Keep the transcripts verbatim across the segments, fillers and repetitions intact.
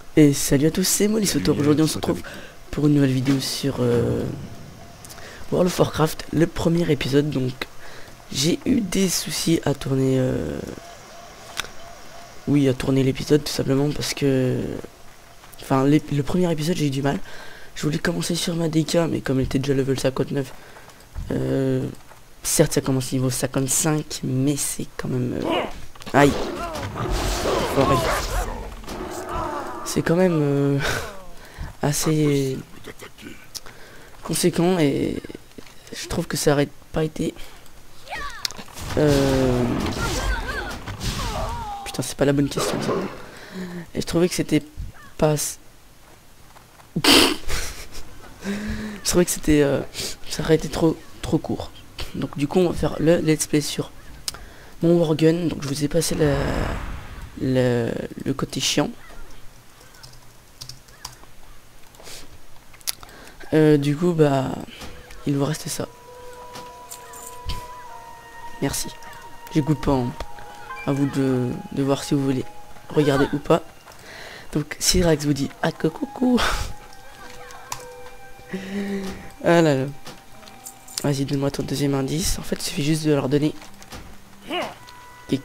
Et salut à tous, c'est Molissotor. Aujourd'hui on se retrouve pour une nouvelle vidéo sur euh, World of Warcraft, le premier épisode. Donc j'ai eu des soucis à tourner euh, oui à tourner l'épisode tout simplement parce que enfin le premier épisode j'ai eu du mal. Je voulais commencer sur ma D K mais comme elle était déjà level cinquante-neuf, euh, certes ça commence niveau cinquante-cinq mais c'est quand même euh, aïe ouais. C'est quand même euh, assez conséquent et je trouve que ça aurait pas été euh... putain c'est pas la bonne question ça. Et je trouvais que c'était pas je trouvais que c'était euh, ça aurait été trop trop court. Donc du coup on va faire le let's play sur mon Wargun. Donc je vous ai passé la, la, le côté chiant. Euh, du coup bah il vous reste ça. Merci. J'écoute pas hein. À vous de, de voir si vous voulez regarder ou pas. Donc Syrax vous dit ah que coucou. Ah là là. Vas-y donne-moi ton deuxième indice. En fait il suffit juste de leur donner. Et...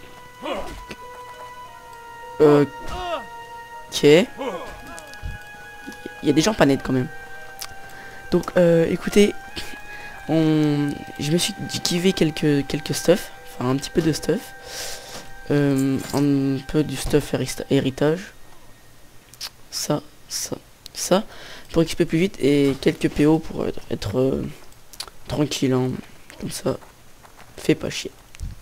Ok. Il y a des gens pas nets quand même. Donc euh, écoutez, on... je me suis kivé quelques quelques stuff, enfin un petit peu de stuff, euh, un peu du stuff héritage, ça, ça, ça, pour équiper plus vite et quelques P O pour être, être euh, tranquille, hein, comme ça, fais pas chier.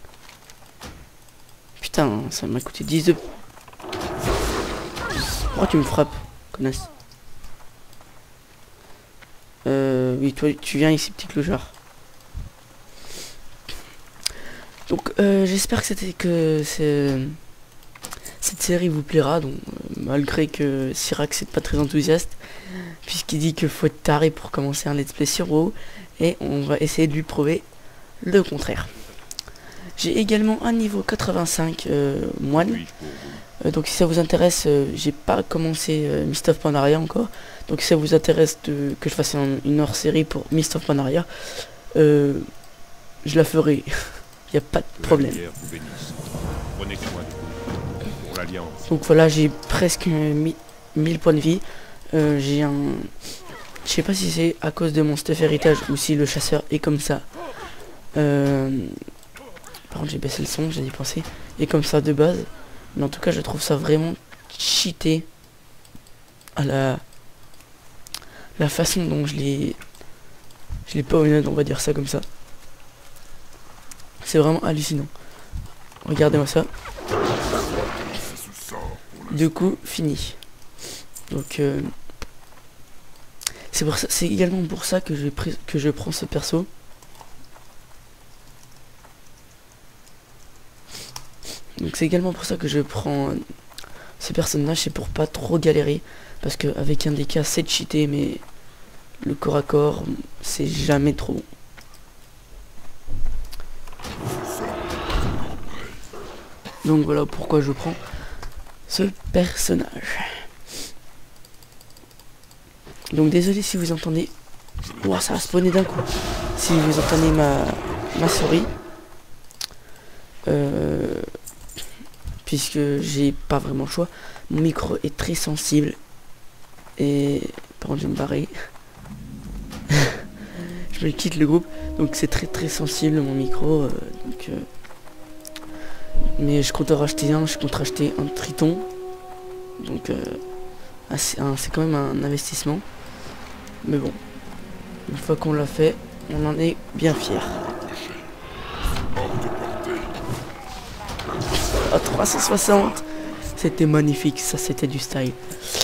Putain, ça m'a coûté dix de... Pourquoi tu me frappes, connasse? Euh, oui, toi, tu viens ici, petit clochard. Donc, euh, j'espère que c'était que cette série vous plaira. Donc, euh, malgré que Syrax n'est pas très enthousiaste, puisqu'il dit qu'il faut être taré pour commencer un let's play sur WoW, et on va essayer de lui prouver le contraire. J'ai également un niveau quatre-vingt-cinq euh, moine. Euh, donc si ça vous intéresse, euh, j'ai pas commencé euh, Mist of Pandaria encore. Donc si ça vous intéresse de, que je fasse un, une hors série pour Mist of Pandaria, euh, je la ferai. Il n'y a pas de problème. Donc voilà, j'ai presque mille points de vie. Euh, j'ai un... Je sais pas si c'est à cause de mon stuff héritage ou si le chasseur est comme ça. Euh... Par contre j'ai baissé le son, j'ai y pensé. Et comme ça de base. Mais en tout cas je trouve ça vraiment cheaté à la la façon dont je l'ai je l'ai pas honnête, on va dire ça comme ça. C'est vraiment hallucinant. Regardez-moi ça. Du coup fini. Donc euh, c'est pour ça, c'est également pour ça que je pris que je prends ce perso. Donc c'est également pour ça que je prends euh, ce personnage, c'est pour pas trop galérer. Parce que avec un D K c'est cheaté, mais le corps à corps c'est jamais trop bon. Donc voilà pourquoi je prends ce personnage. Donc désolé si vous entendez... Ouah, ça va spawner d'un coup. Si vous entendez ma, ma souris. Euh... Puisque j'ai pas vraiment le choix. Mon micro est très sensible. Et... Par contre je vais me barrer. Je me quitte le groupe. Donc c'est très très sensible mon micro. Euh, donc, euh... Mais je compte en racheter un. Je compte racheter un Triton. Donc euh... ah, c'est quand même un investissement. Mais bon. Une fois qu'on l'a fait, on en est bien fiers. À trois cent soixante, c'était magnifique, ça c'était du style.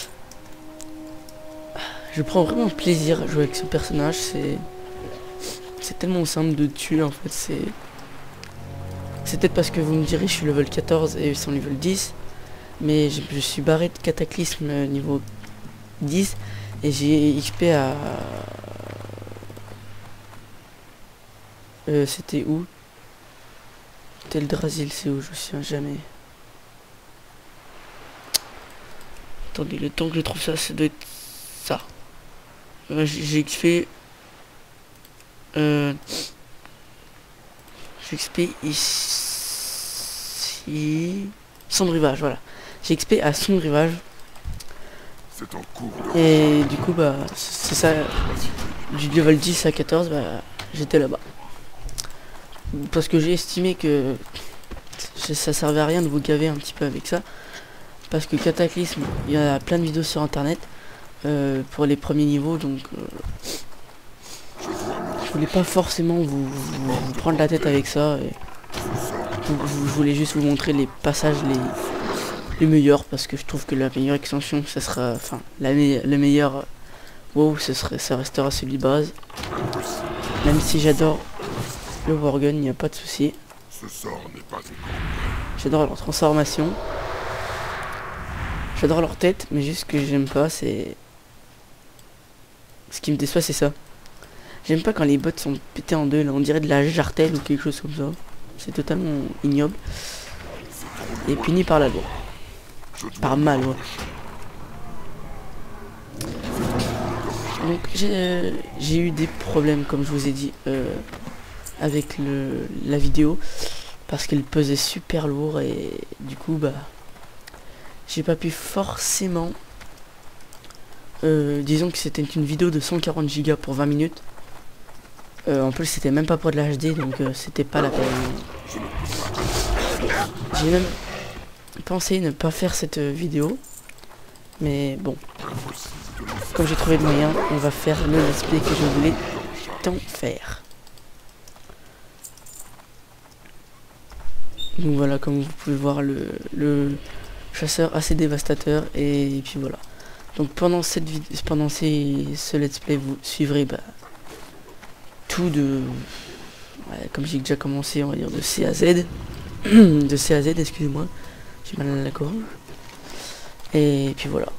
Je prends vraiment plaisir à jouer avec ce personnage, c'est c'est tellement simple de tuer en fait, c'est c'est peut-être parce que vous me direz je suis level quatorze et ils sont level dix, mais je, je suis barré de cataclysme niveau dix et j'ai X P à euh, c'était où? Teldrassil, c'est où? Je me souviens jamais. attendez, le temps que je trouve ça, ça doit être ça. Euh, j'ai X P. Euh, j'ai X P ici. Son de rivage, voilà. J'ai X P à son de rivage. Et du coup, bah, c'est ça. Du level dix à quatorze, bah, j'étais là-bas. Parce que j'ai estimé que ça servait à rien de vous gaver un petit peu avec ça. Parce que Cataclysme, il y a plein de vidéos sur internet euh, pour les premiers niveaux, donc euh, je voulais pas forcément vous, vous, vous prendre la tête avec ça. Et donc, je voulais juste vous montrer les passages les, les meilleurs, parce que je trouve que la meilleure extension, ça sera, enfin, la me le meilleur WoW, ce serait, ça restera celui de base. Même si j'adore le Worgen, il n'y a pas de souci. J'adore leur transformation. J'adore leur tête, mais juste ce que j'aime pas, c'est... Ce qui me déçoit, c'est ça. J'aime pas quand les bots sont pétés en deux, là, on dirait de la jartelle ou quelque chose comme ça. C'est totalement ignoble. Et puni par la loi. Par ma loi. Donc j'ai j'ai eu des problèmes, comme je vous ai dit, euh, avec le, la vidéo. Parce qu'elle pesait super lourd et du coup, bah... j'ai pas pu forcément... Euh, disons que c'était une vidéo de cent quarante gigas pour vingt minutes. Euh, en plus, c'était même pas pour de la H D, donc euh, c'était pas la peine. J'ai même pensé ne pas faire cette euh, vidéo. Mais bon. Comme j'ai trouvé le moyen, on va faire le let's play que je voulais tant faire. Donc voilà, comme vous pouvez voir, le... le chasseur assez dévastateur, et, et puis voilà. Donc pendant cette vidéo, pendant ces, ce let's play, vous suivrez bah, tout de, ouais, comme j'ai déjà commencé, on va dire de C à Z, de C à Z, excusez-moi, j'ai mal à la gorge. Et puis voilà.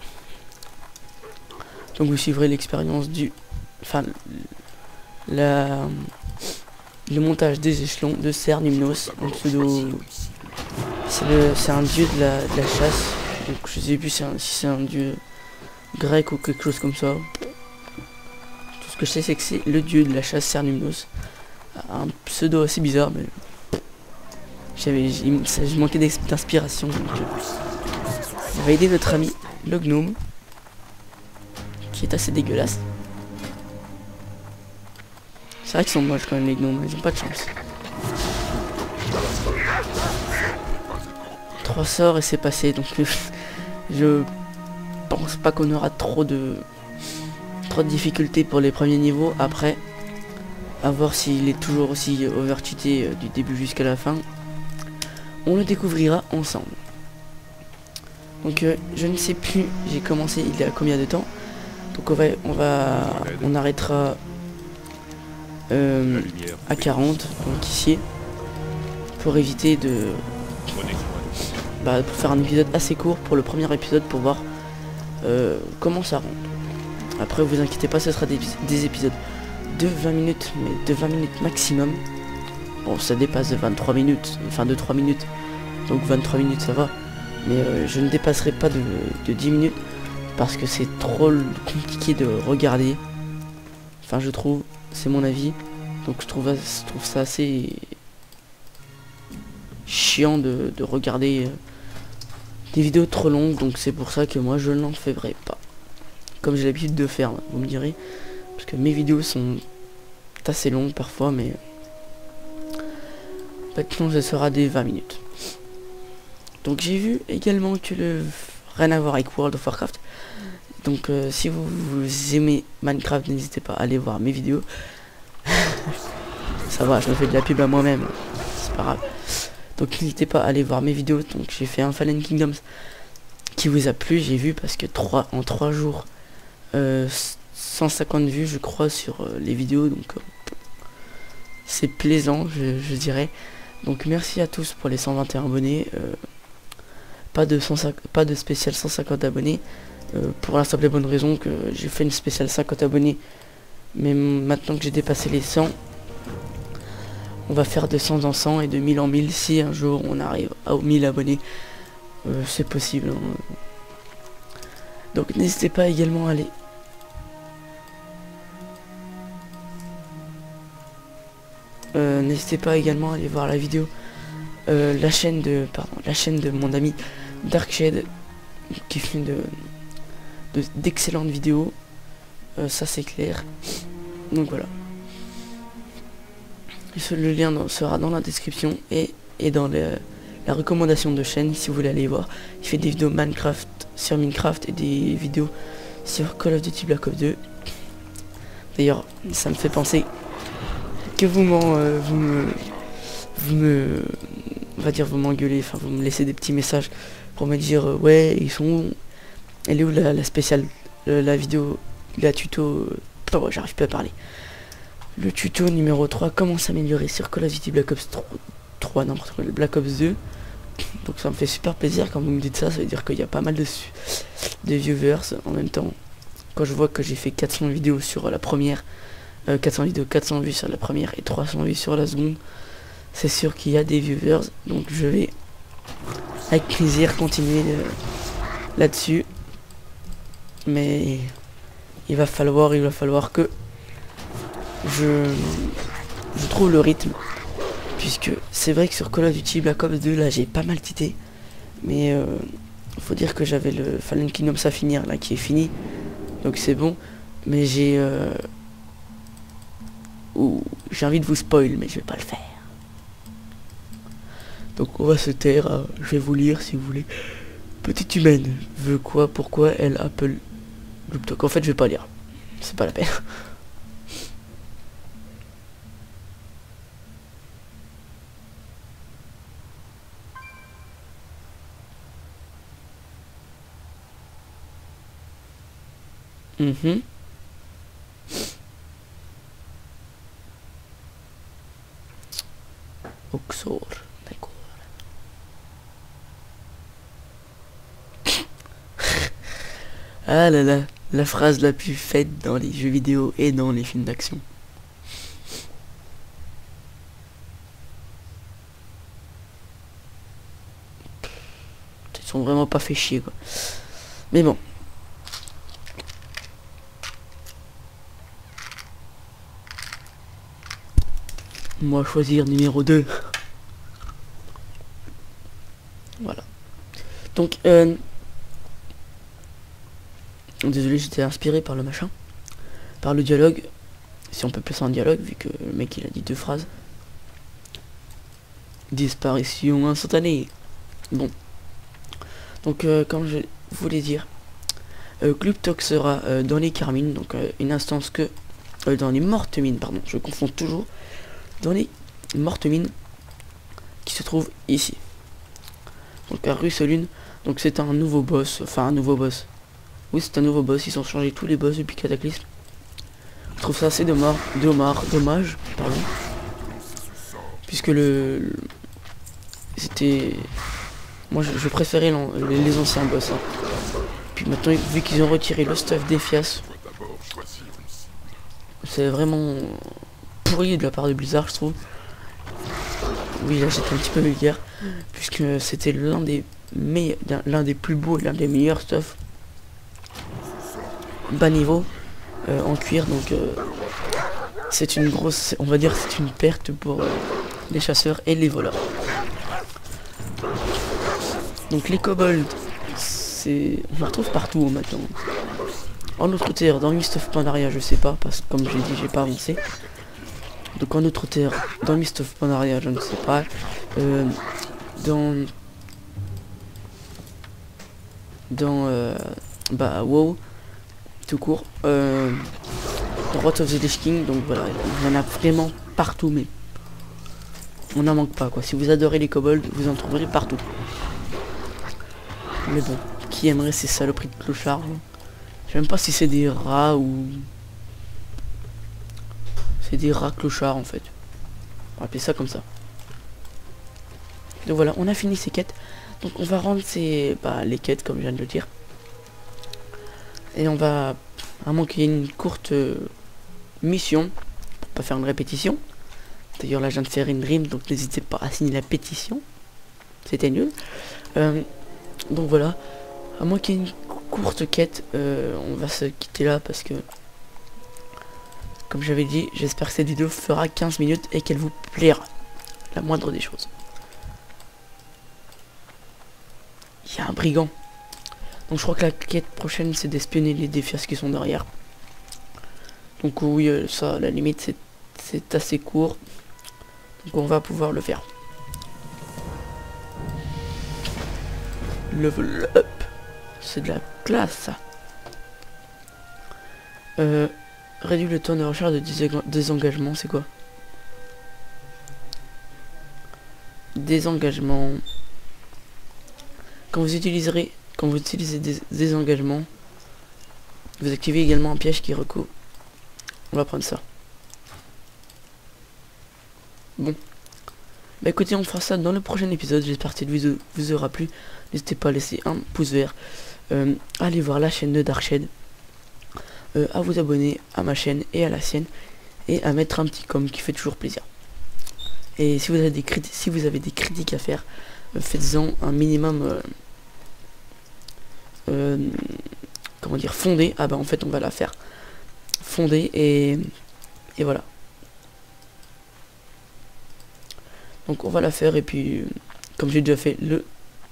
Donc vous suivrez l'expérience du, enfin, la, le montage des échelons de Cernunnos, en pseudo. C'est un dieu de la, de la chasse, donc je sais plus si c'est un, un dieu grec ou quelque chose comme ça. Tout ce que je sais, c'est que c'est le dieu de la chasse Cernunnos. Un pseudo assez bizarre, mais j'avais je manquais d'inspiration. On va aider notre ami le gnome, qui est assez dégueulasse. C'est vrai qu'ils sont moches quand même les gnomes, ils ont pas de chance. Trois sorts et c'est passé, donc je pense pas qu'on aura trop de trop de difficultés pour les premiers niveaux. Après, à voir s'il est toujours aussi overcheaté du début jusqu'à la fin, on le découvrira ensemble. Donc euh, je ne sais plus, j'ai commencé il y a combien de temps, donc on va on va on arrêtera euh, à quarante, donc ici, pour éviter de Bah, pour faire un épisode assez court pour le premier épisode, pour voir euh, comment ça rentre. Après vous inquiétez pas, ce sera des, des épisodes de vingt minutes, mais de vingt minutes maximum. Bon, ça dépasse de vingt-trois minutes, enfin de trois minutes, donc vingt-trois minutes ça va, mais euh, je ne dépasserai pas de, de dix minutes parce que c'est trop compliqué de regarder. Enfin je trouve, c'est mon avis, donc je trouve, je trouve ça assez chiant de, de regarder euh, des vidéos trop longues, donc c'est pour ça que moi je n'en ferai pas, comme j'ai l'habitude de faire, vous me direz, parce que mes vidéos sont assez longues parfois, mais maintenant ce sera des vingt minutes. Donc j'ai vu également que le rien à voir avec World of Warcraft, donc euh, si vous, vous aimez Minecraft, n'hésitez pas à aller voir mes vidéos. Ça va, je me fais de la pub à moi-même, c'est pas grave. Donc n'hésitez pas à aller voir mes vidéos. Donc j'ai fait un Fallen Kingdoms qui vous a plu, j'ai vu, parce que trois en trois jours euh, cent cinquante vues je crois sur euh, les vidéos, donc euh, c'est plaisant, je, je dirais. Donc merci à tous pour les cent vingt et un abonnés. euh, pas de cent cinquante, pas de spécial cent cinquante abonnés, euh, pour la simple et bonne raison que j'ai fait une spéciale cinquante abonnés, mais maintenant que j'ai dépassé les cent, on va faire de cent en cent et de mille en mille si un jour on arrive aux mille abonnés. Euh, c'est possible, hein. Donc n'hésitez pas également à aller euh, n'hésitez pas également à aller voir la vidéo euh, la chaîne de pardon la chaîne de mon ami Darkshade qui fait de d'excellentes vidéos, euh, ça c'est clair. Donc voilà, le lien dans, sera dans la description et, et dans le, la recommandation de chaîne si vous voulez aller voir. Il fait des vidéos Minecraft sur Minecraft et des vidéos sur Call of Duty Black Ops deux. D'ailleurs ça me fait penser que vous m'en euh, vous me vous me on va dire vous m'engueulez, enfin vous me laissez des petits messages pour me dire euh, ouais ils sont où, elle est où la, la spéciale, la, la vidéo, la tuto, euh, oh, j'arrive plus à parler. Le tuto numéro trois, comment s'améliorer sur Call of Duty Black Ops trois, n'importe quoi, le Black Ops deux. Donc ça me fait super plaisir quand vous me dites ça, ça veut dire qu'il y a pas mal de, de viewers. En même temps, quand je vois que j'ai fait quatre cents vidéos sur la première, euh, quatre cents vidéos, quatre cents vues sur la première et trois cents vues sur la seconde, c'est sûr qu'il y a des viewers. Donc je vais avec plaisir continuer euh, là-dessus. Mais il va falloir, il va falloir que je, je trouve le rythme. Puisque c'est vrai que sur Call of Duty Black Ops deux, là j'ai pas mal tité. Mais euh, faut dire que j'avais le Fallen Kingdoms à finir là qui est fini. Donc c'est bon. Mais j'ai euh, j'ai envie de vous spoil, mais je vais pas le faire. Donc on va se taire. Euh, je vais vous lire si vous voulez. Petite humaine veut quoi, pourquoi elle appelle Looptok. En fait je vais pas lire, c'est pas la peine. Mhm. Oxor, d'accord. Ah là là, la phrase la plus faite dans les jeux vidéo et dans les films d'action. Ils sont vraiment pas fait chier quoi. Mais bon. Moi choisir numéro deux. Voilà. Donc euh, désolé, j'étais inspiré par le machin, par le dialogue, si on peut plus en dialogue vu que le mec il a dit deux phrases. Disparition instantanée. Bon. Donc euh, comme je voulais dire, euh, Looptok sera euh, dans les Carmines, donc euh, une instance que euh, dans les mortes mines, pardon, je confonds toujours, dans les mortes mines qui se trouvent ici. Donc à Russelune, donc c'est un nouveau boss, enfin un nouveau boss. Oui, c'est un nouveau boss, ils ont changé tous les boss depuis Cataclysme. Je trouve ça assez dommage, dommage, dommage, pardon. Puisque le, le c'était, moi je, je préférais les, les anciens boss. Hein. Puis maintenant, vu qu'ils ont retiré le stuff d'Ephias, c'est vraiment pourri de la part de Blizzard, je trouve. Oui, là j'étais un petit peu vulgaire, puisque c'était l'un des meilleurs, l'un des plus beaux et l'un des meilleurs stuff bas niveau euh, en cuir, donc euh, c'est une grosse, on va dire c'est une perte pour euh, les chasseurs et les voleurs. Donc les kobolds, c'est, on les retrouve partout maintenant. En Outre-Terre, dans Mist of Pandaria, je sais pas, parce que comme j'ai dit, j'ai pas avancé. Donc en Outre-Terre, dans Mist of Pandaria, je ne sais pas. Euh, dans dans euh, bah WoW tout court, euh, dans Wrath of the Lich King, donc voilà, il y en a vraiment partout, mais on n'en manque pas quoi. Si vous adorez les kobolds, vous en trouverez partout. Mais bon, qui aimerait ces saloperies de clochards? Je sais même pas si c'est des rats ou c'est des rats clochards en fait. On va appeler ça comme ça. Donc voilà, on a fini ces quêtes. Donc on va rendre ces bah, les quêtes comme je viens de le dire. Et on va, à moins qu'il y ait une courte euh, mission, pour pas faire une répétition. D'ailleurs là je viens de faire une dream, donc n'hésitez pas à signer la pétition. C'était nul. Euh, donc voilà, à moins qu'il y ait une courte quête, euh, on va se quitter là parce que, comme j'avais dit, j'espère que cette vidéo fera quinze minutes et qu'elle vous plaira, la moindre des choses. Il y a un brigand. Donc je crois que la quête prochaine c'est d'espionner les défiers qui sont derrière. Donc oui, euh, ça à la limite c'est c'est assez court. Donc on va pouvoir le faire. Level up. C'est de la classe ça. Euh, réduit le temps de recharge de désengagement, c'est quoi? Désengagement. Quand vous utiliserez, quand vous utilisez des désengagements, vous activez également un piège qui recouvre. On va prendre ça. Bon. Bah écoutez, on fera ça dans le prochain épisode. J'espère que cette vidéo vous aura plu. N'hésitez pas à laisser un pouce vert. Euh, allez voir la chaîne de Darkshed. Euh, à vous abonner à ma chaîne et à la sienne. Et à mettre un petit com qui fait toujours plaisir. Et si vous avez des critiques, si vous avez des critiques à faire, euh, faites-en un minimum. Euh, euh, comment dire, fondé. Ah bah en fait on va la faire fondée et et voilà. Donc on va la faire et puis comme j'ai déjà fait le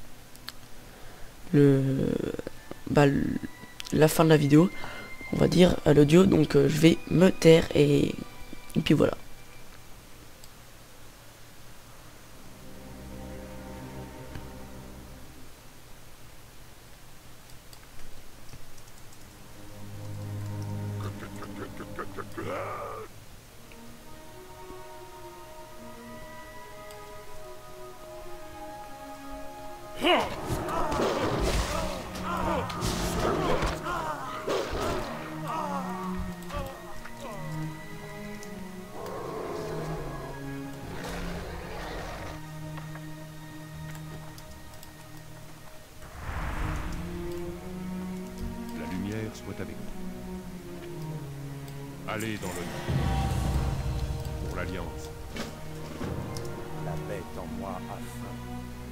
le bah le, la fin de la vidéo, on va dire à l'audio, donc euh, je vais me taire et, et puis voilà. Soit avec nous. Allez dans le pour l'Alliance. La bête en moi a faim.